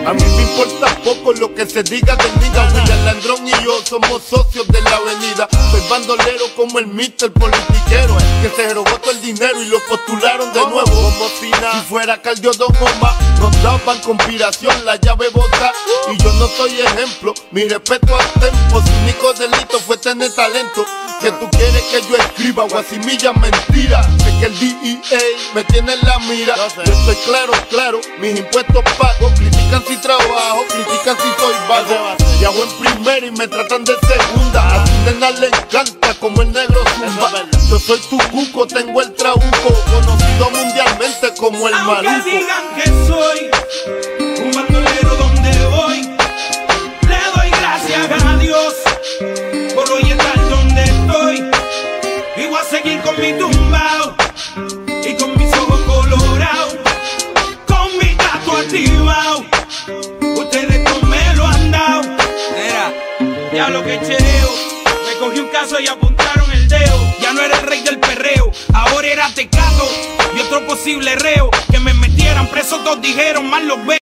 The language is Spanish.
A mí me importa poco lo que se diga de Niga. William Landrón y yo somos socios de la avenida. Soy bandolero como el Mr. Politiquero, que se robó todo el dinero y lo postularon de nuevo. Como si fuera Cardio Don Omar, nos daban conspiración, la llave bota. Y yo no soy ejemplo, mi respeto al tempo. Su único delito fue tener talento. Que tú quieres que yo escriba guasimilla mentira. Sé que el DEA me tiene en la mira. Yo estoy claro, mis impuestos pago. Critican si trabajo, critican si soy vago. Y hago en primera y me tratan de segunda. A tu nena le encanta como el negro zumba. Yo soy tu cuco, tengo el trabuco, conocido mundialmente como el Maluco. Aunque digan que soy un bandolero donde voy, le doy gracias a Dios por hoy estar donde estoy. Y voy a seguir con mi tumbao y con mis ojos colorados, con mi gato activado. Ustedes no me lo han dado. Mira, ya lo que chereo, me cogí un caso y apuntaron el dedo. Ya no era el rey del perreo, ahora era Tecato y otro posible reo. Que me metieran preso, todos dijeron, más los ve.